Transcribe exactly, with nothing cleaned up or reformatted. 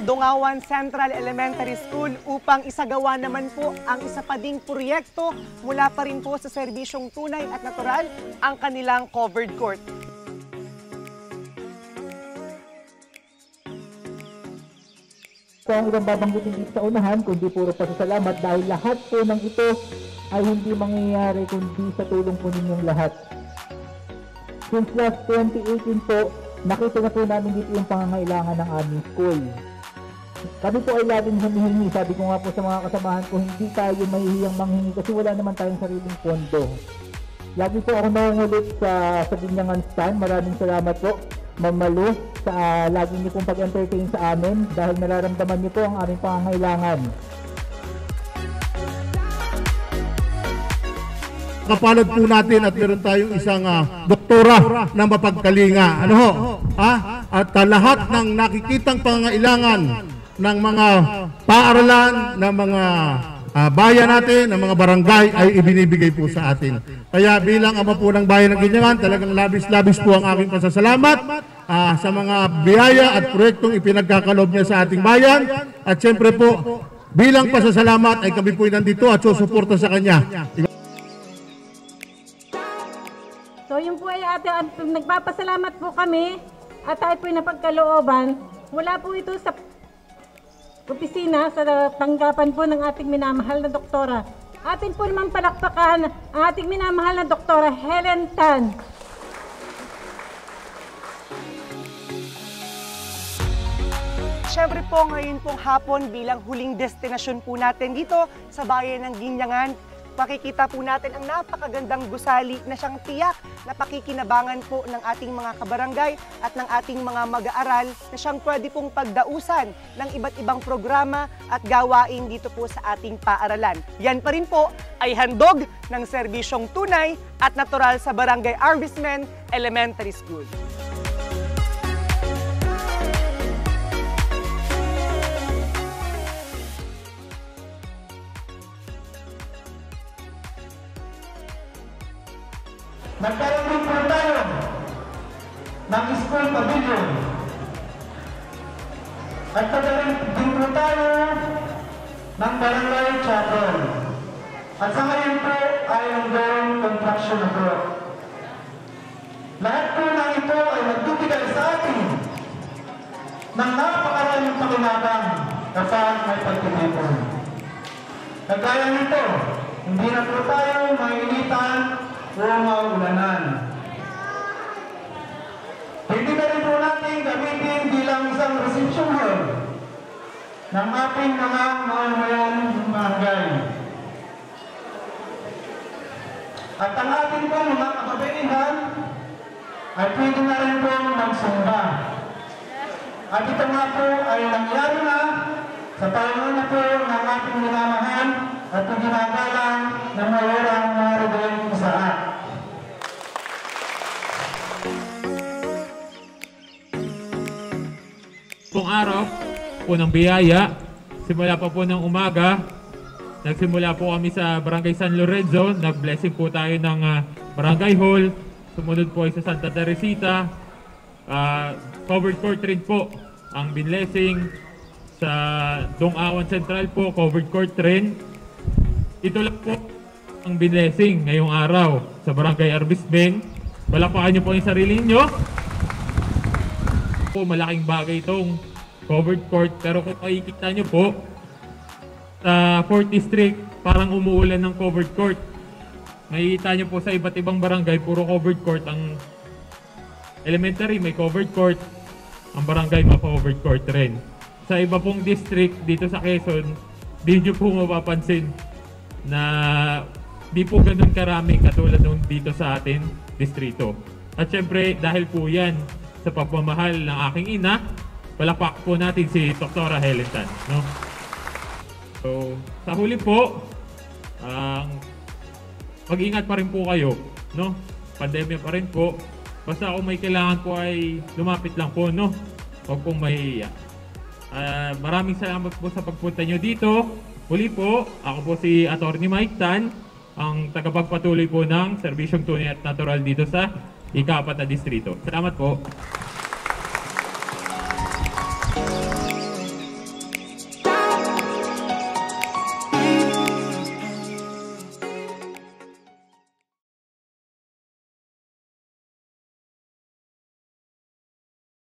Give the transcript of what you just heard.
Dongawan Central Elementary School upang isagawa naman po ang isa pa ding proyekto mula pa rin po sa serbisyong tunay at natural, ang kanilang covered court. So, ang ibang babanggitin dito sa unahan, kundi puro pasasalamat dahil lahat po ng ito ay hindi mangyayari kundi sa tulong po ninyong lahat. Since last twenty eighteen po, nakita na po namin dito yung pangangailangan ng aming school. Kami po ay laging humihingi. Sabi ko nga po sa mga kasamahan ko, hindi tayo mahihiyang manghingi kasi wala naman tayong sariling pondo. Lagi po ako nangungulit sa, sa Binyangan Stand. Maraming salamat po, Ma'am Malu, sa uh, lagi niyo pong pag-entertain sa amin dahil nararamdaman niyo po ang aming pangangailangan. Kapalad po natin at meron tayong isang uh, doktora na mapagkalinga. Ano ho? Ha? At uh, lahat ng nakikitang pangangailangan ng mga paaralan, ng mga uh, bayan natin, ng mga barangay ay ibinibigay po sa atin. Kaya bilang ama po ng bayan ng Binyangan, talagang labis-labis po ang aking pasasalamat uh, sa mga biyaya at proyektong ipinagkakalob niya sa ating bayan. At siyempre po, bilang pasasalamat ay kami po nandito at susuporta sa kanya. So yun po ay ate, nagpapasalamat po kami at tayo po ay napagkalooban. Wala po ito sa opisina, sa tanggapan po ng ating minamahal na doktora. Atin po naman palakpakan ang ating minamahal na doktora Helen Tan. Siyempre po ngayon pong hapon bilang huling destinasyon po natin dito sa bayan ng Binyangan, makikita po natin ang napakagandang gusali na siyang tiyak na pakikinabangan po ng ating mga kabarangay at ng ating mga mag-aaral na siyang pwede pong pagdausan ng iba't ibang programa at gawain dito po sa ating paaralan. Yan pa rin po ay handog ng serbisyong tunay at natural sa Barangay Arbismen Elementary School. Nagkaroon din po tayo ng school pavilion. At nagkaroon din po tayo ng barangay chapel. At sa ngayon po ay ongoing construction na po. Lahat po ng ito ay magbibigay sa atin ng napakaraming pakinabang kapag may pagtitipon. Kagaya nito, hindi na po tayo mainitan o maulanan. Hindi na rin po natin gamitin bilang isang reception hall ng ating mga mamamayan ng barangay. At ang ating po mga kababaihan ay pwede na rin po magsumba. At ito nga po ay nangyari na sa panahon na po ng ating minamahal at ginagalang na mayroong maroon sa at. Pong araw po ng biyaya, simula pa po ng umaga, nagsimula po kami sa Barangay San Lorenzo, nag-blessing po tayo ng uh, Barangay Hall, sumunod po ay sa Santa Teresita, uh, covered court rin po ang binlessing, sa Dongawan Central po, covered court rin. Ito lang po ang binlessing ngayong araw sa Barangay Arbismen. Palakpakan niyo po yung sarili niyo. Po, malaking bagay itong covered court, pero kung makikita nyo po sa fourth District parang umuulan ng covered court. Makikita nyo po sa iba't ibang barangay puro covered court. Ang elementary may covered court, ang barangay may covered court rin. Sa iba pong district dito sa Quezon, di nyo po mapapansin na di po ganun karami katulad nung dito sa atin distrito. At syempre dahil po yan sa pagmamahal ng aking ina, palakpak po natin si Doktora Helen Tan, no? So, sa huli po, ang uh, mag-ingat pa rin po kayo, no? Pandemya pa rin po. Basta kung may kailangan po ay lumapit lang po, no? Huwag pong mahihiya. Uh, maraming salamat po sa pagpunta nyo dito. Huli po, ako po si Attorney Mike Tan, ang tagapagpatuloy po ng serbisyong tunay at natural dito sa ika-apat na distrito. Salamat po.